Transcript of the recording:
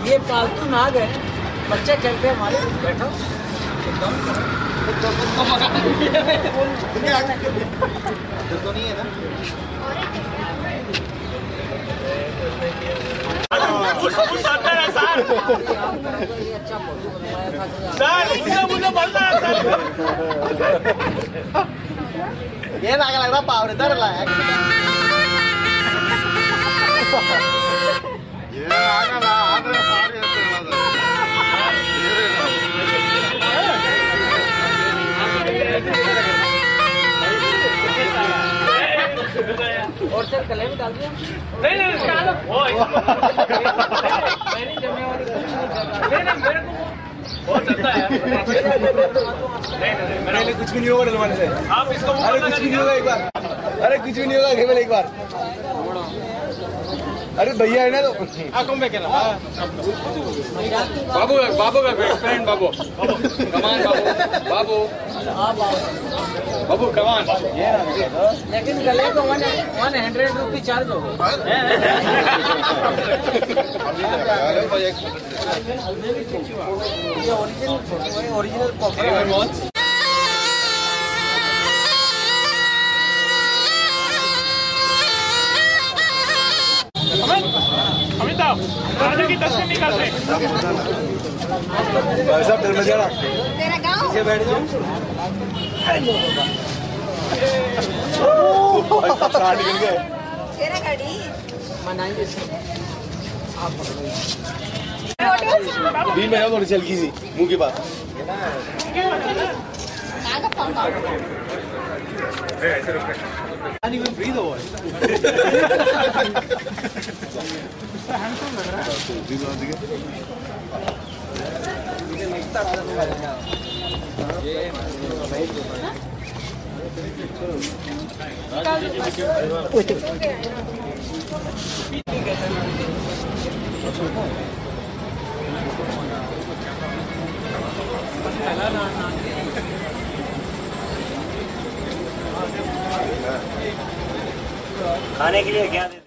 ये पालतू नाग है, बच्चे चलते हमारे। बैठो तो नहीं है ना। अच्छा फोटो बनवाया था ये लग रहा पावर इधर लाया और सर कलर भी डाल दिया। नहीं मेरे को बहुत चलता है नहीं कुछ भी नहीं होगा डलवाने से। आप इसको अरे कुछ भी नहीं होगा एक बार। अरे कुछ भी नहीं होगा केवल एक बार। अरे भैया है ना तो आंखों में क्या बाबू बाबू का फ्रेंड बाबू कमान बाबू बाबू कमान। लेकिन गले को 100 रुपये चार्ज होगा। ये ओरिजिनल कॉफी। अमिताभ राजा की तस्वीर निकालते सब डर में जाना तेरा गांव पीछे बैठ जाओ। निकल गए तेरा गाड़ी मनाएंगे आप भी मैं थोड़ी चलकी सी मुंह के पास ऐसे रुक नहीं मैं फ्री दो हैंडसम लग रहा है। खाने के लिए क्या